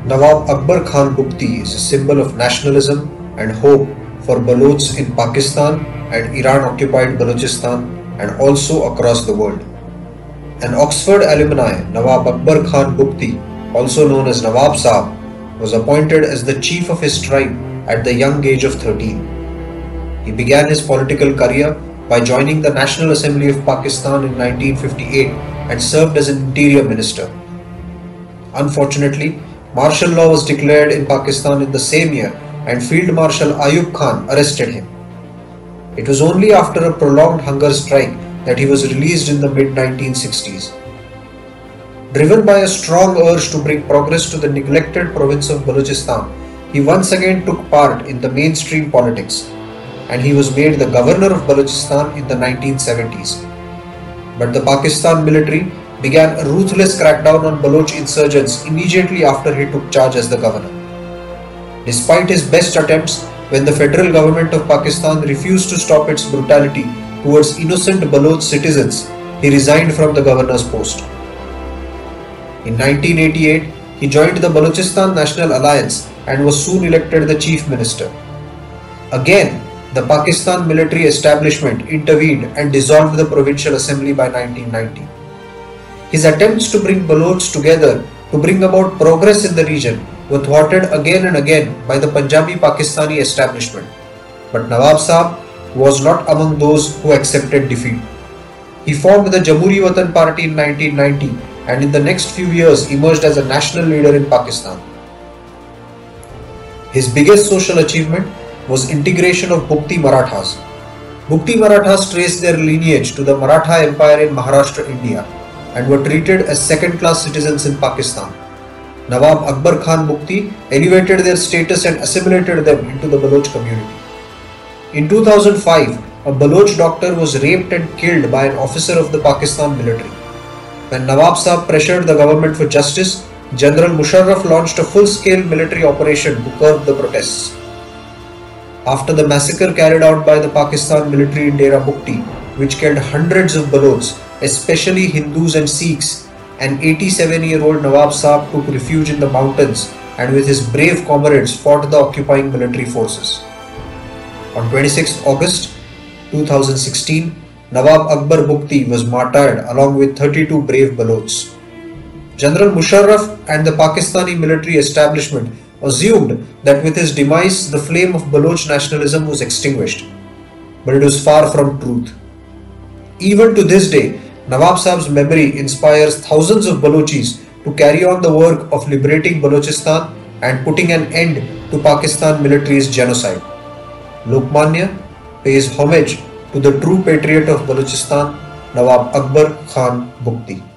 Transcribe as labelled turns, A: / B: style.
A: Nawab Akbar Khan Bugti is a symbol of nationalism and hope for Balochs in Pakistan and Iran-occupied Balochistan and also across the world. An Oxford alumni, Nawab Akbar Khan Bugti, also known as Nawab Saab, was appointed as the chief of his tribe at the young age of 13. He began his political career by joining the National Assembly of Pakistan in 1958 and served as an interior minister. Unfortunately, martial law was declared in Pakistan in the same year and Field Marshal Ayub Khan arrested him. It was only after a prolonged hunger strike that he was released in the mid-1960s. Driven by a strong urge to bring progress to the neglected province of Balochistan, he once again took part in the mainstream politics, and he was made the governor of Balochistan in the 1970s. But the Pakistan military began a ruthless crackdown on Baloch insurgents immediately after he took charge as the governor. Despite his best attempts, when the federal government of Pakistan refused to stop its brutality towards innocent Baloch citizens, he resigned from the governor's post. In 1988, he joined the Balochistan National Alliance and was soon elected the chief minister. Again, the Pakistan military establishment intervened and dissolved the provincial assembly by 1990. His attempts to bring Balochs together to bring about progress in the region were thwarted again and again by the Punjabi Pakistani establishment. But Nawab Saab was not among those who accepted defeat. He formed the Jamhuri Watan Party in 1990 and in the next few years emerged as a national leader in Pakistan. His biggest social achievement was integration of Bugti Marathas. Bugti Marathas traced their lineage to the Maratha Empire in Maharashtra, India, and were treated as second-class citizens in Pakistan. Nawab Akbar Khan Bugti elevated their status and assimilated them into the Baloch community. In 2005, a Baloch doctor was raped and killed by an officer of the Pakistan military. When Nawab Saab pressured the government for justice, General Musharraf launched a full-scale military operation to curb the protests. After the massacre carried out by the Pakistan military in Dera Bugti, which killed hundreds of Balochs, especially Hindus and Sikhs, an 87-year-old Nawab Saab took refuge in the mountains and with his brave comrades fought the occupying military forces. On 26 August 2016, Nawab Akbar Bugti was martyred along with 32 brave Balochs. General Musharraf and the Pakistani military establishment assumed that with his demise the flame of Baloch nationalism was extinguished, but it was far from truth. Even to this day, Nawab Saab's memory inspires thousands of Balochis to carry on the work of liberating Balochistan and putting an end to Pakistan military's genocide. Lokmanya pays homage to the true patriot of Balochistan, Nawab Akbar Khan Bugti.